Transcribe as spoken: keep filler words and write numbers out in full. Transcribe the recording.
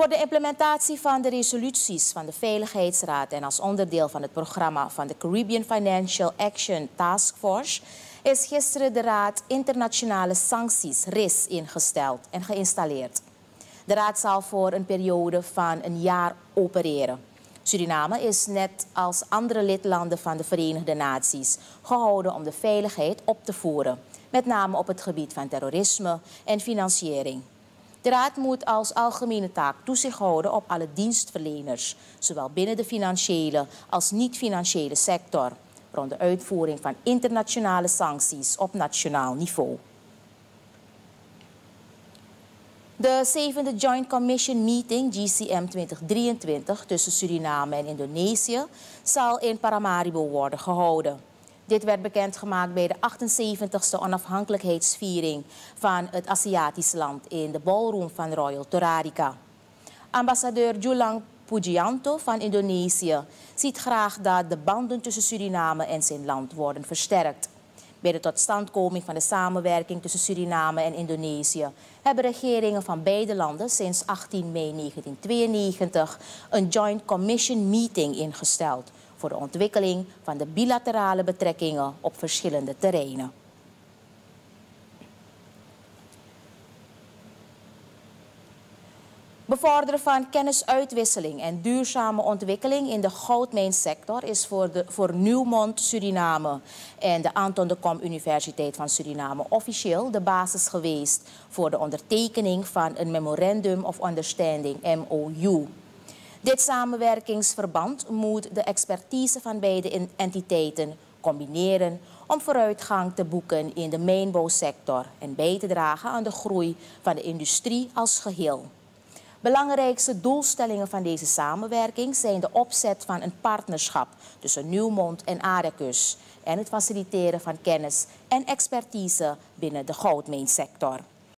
Voor de implementatie van de resoluties van de Veiligheidsraad en als onderdeel van het programma van de Caribbean Financial Action Task Force is gisteren de Raad Internationale Sancties R I S ingesteld en geïnstalleerd. De Raad zal voor een periode van een jaar opereren. Suriname is net als andere lidlanden van de Verenigde Naties gehouden om de veiligheid op te voeren, met name op het gebied van terrorisme en financiering. De Raad moet als algemene taak toezicht houden op alle dienstverleners, zowel binnen de financiële als niet-financiële sector, rond de uitvoering van internationale sancties op nationaal niveau. De zevende Joint Commission Meeting G C M twintig drieëntwintig tussen Suriname en Indonesië zal in Paramaribo worden gehouden. Dit werd bekendgemaakt bij de achtenzeventigste onafhankelijkheidsviering van het Aziatisch land in de ballroom van Royal Toraja. Ambassadeur Julang Pujianto van Indonesië ziet graag dat de banden tussen Suriname en zijn land worden versterkt. Bij de totstandkoming van de samenwerking tussen Suriname en Indonesië hebben regeringen van beide landen sinds achttien mei negentien-tweeënnegentig een Joint Commission Meeting ingesteld voor de ontwikkeling van de bilaterale betrekkingen op verschillende terreinen. Bevorderen van kennisuitwisseling en duurzame ontwikkeling in de goudmijnsector is voor, de, voor Newmont Suriname en de Anton de Kom Universiteit van Suriname officieel de basis geweest voor de ondertekening van een Memorandum of Understanding M O U. Dit samenwerkingsverband moet de expertise van beide entiteiten combineren om vooruitgang te boeken in de mijnbouwsector en bij te dragen aan de groei van de industrie als geheel. Belangrijkste doelstellingen van deze samenwerking zijn de opzet van een partnerschap tussen Newmont en Arecus en het faciliteren van kennis en expertise binnen de goudmijnsector.